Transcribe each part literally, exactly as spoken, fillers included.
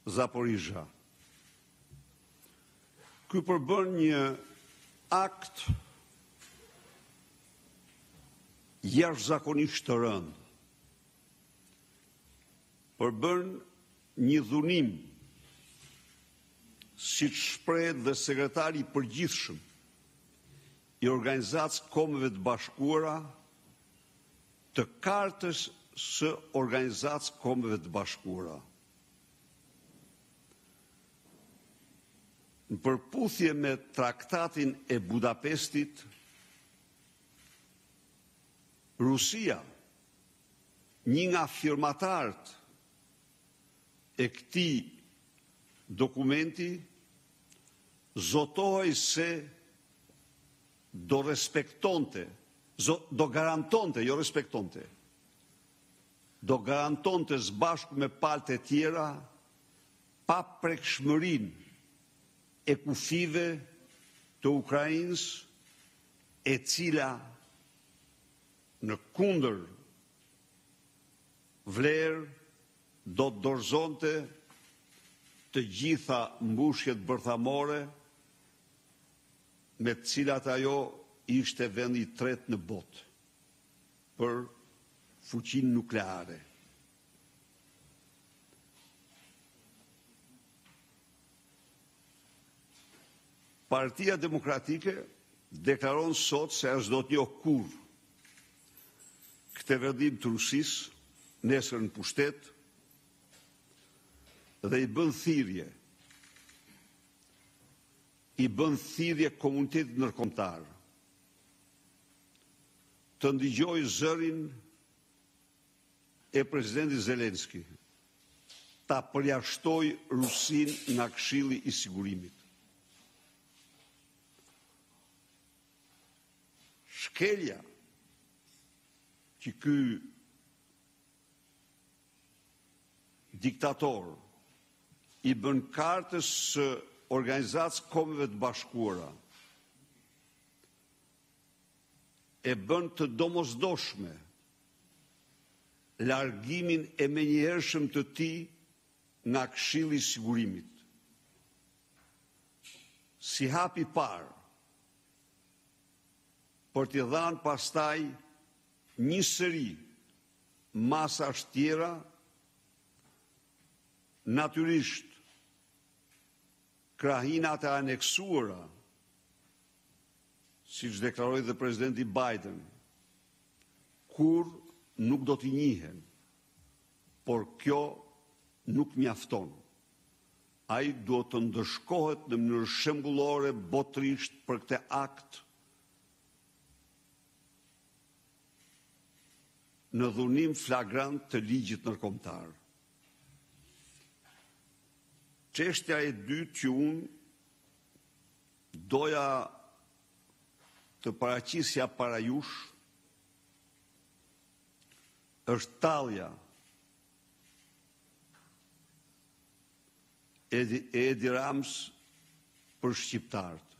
Zaporizhia. Ky përbën një akt jashtëzakonisht të rëndë. Përbën një dhunim, siç shprehet dhe sekretari i përgjithshëm i Organizatës Kombeve të Bashkuara, të kartës së Organizatës Kombeve të Bashkuara. Në përputhje me Traktatin e Budapestit, Rusia, një nga firmatarët e këtij dokumenti, zotohej se do respektonte, do garantonte, jo respektonte, do garantonte së bashku me palët e tjera pa prekshmërinë e kufive të Ukrainës, e cila në kundër vlerë do të dorëzonte të gjitha mbushjet bërthamore me të cilat ajo ishte vendi i tretë në botë për fuqinë nukleare. Partia Demokratike deklaron sot se as do të njohë kurrë këtë vendim të Rusisë nesër në pushtet dhe i bën thirrje, i bën thirrje komunitetit ndërkombëtar të ndigjojë zërin e presidentit Zelenski, ta përjashtojë Rusinë nga Këshilli i Sigurimit. Shkelja që ky diktator i bën kartës së Organizatës Kombeve të Bashkuara e bën të domosdoshme largimin e menjëhershëm të tij nga Këshilli i Sigurimit. Si hap i parë për t'i dhënë pastaj një sëri masash tjera, natyrisht krahinat e aneksuara, siç deklaroi dhe presidenti Biden, kur nuk do t'i njihen, por kjo nuk mjafton. Ai duhet të ndëshkohet në mënyrë shembullore botërisht për këtë akt në dhunim flagrant të ligjit ndërkombëtar. Çështja e dytë që unë doja të paraqisja para jush është tallja e Edi Ramës për shqiptarët.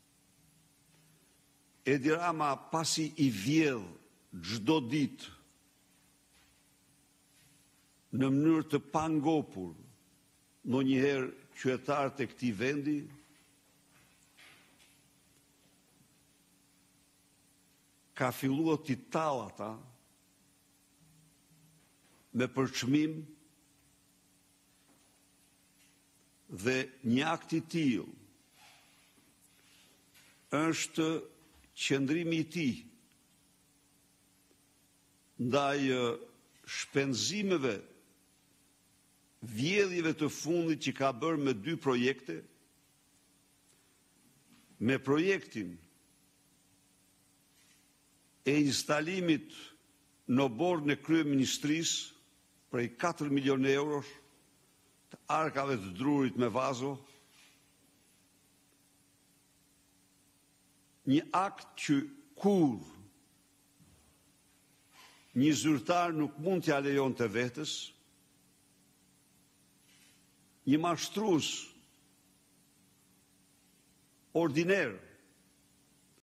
Edi Rama pasi i vjedh çdo ditë në mënyrë të pangopur ndonjëherë qytetarët e këtij vendi, ka filluar t'i tallë ata me përçmim dhe një akt i tillë është qëndrimi i tij ndaj shpenzimeve, vjedhjeve të fundit që ka bërë me dy projekte, me projektin e instalimit në bordën e kryeministrisë prej katër milion eurosh të arkave të drurit me vazo, një akt që kur një zyrtar nuk mund t'ja lejon të vetës, një mashtrues ordiner